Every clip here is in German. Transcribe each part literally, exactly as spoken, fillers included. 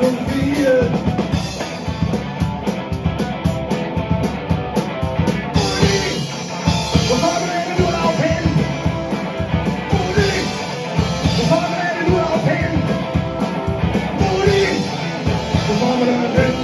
zu viel. Wo fahren wir denn nur auf hin? Muddi, wo fahren wir denn nur auf hin? Muddi, wo fahren wir denn hin?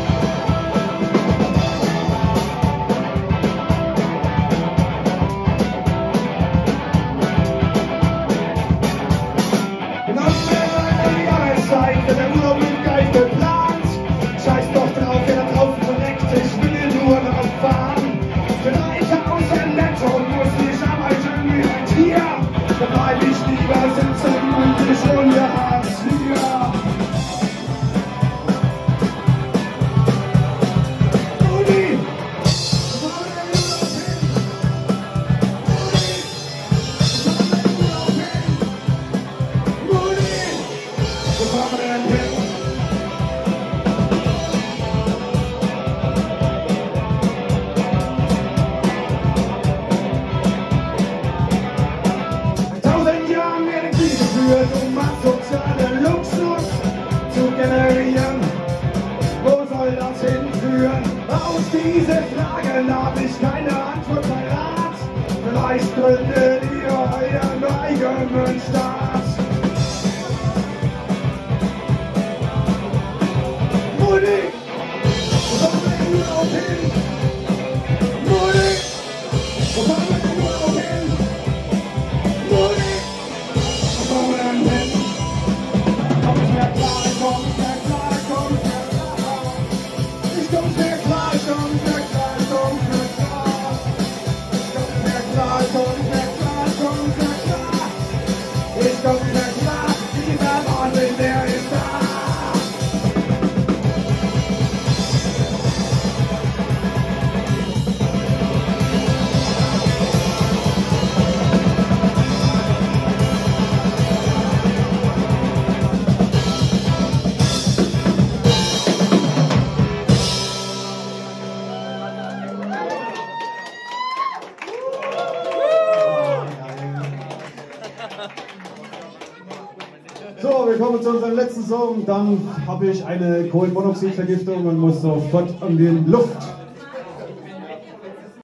Der Urlaub ist gleich geplant. Scheiß doch drauf, wer da drauf korrekt ist, will nur noch fahren. Für dreitausend netto muss ich arbeiten wie ein Tier. Da bleib ich lieber sitzen und ich hol mir Hartz vier. Muddi, wo fahren wir denn Urlaub hin? Muddi, wo fahren wir denn Urlaub hin? Muddi, wo fahren wir denn hin? Tausend Jahren werden Kriege geführt, um sozialen Luxus zu generieren. Wo soll das hinführen? Auf diese Fragen habe ich keine Antwort parat. Vielleicht gründet ihr euren eigenen Staat. Muddi, wo fahren wir denn Urlaub hin? Muddi, wo fahren wir denn Urlaub hin? Muddi, wo fahren wir denn hin? Komm nicht mehr klar, ich komm nicht mehr klar, ich komm nicht mehr klar. Ich komm nicht mehr klar, ich komm nicht mehr klar, ich komm nicht mehr klar. Ich komm nicht mehr klar, ich komm nicht mehr klar, ich komm nicht mehr klar. Ich komm nicht mehr klar, dieser Wahnsinn, der ist da. So, wir kommen zu unserem letzten Song. Dann habe ich eine Kohlenmonoxidvergiftung und muss sofort an die Luft.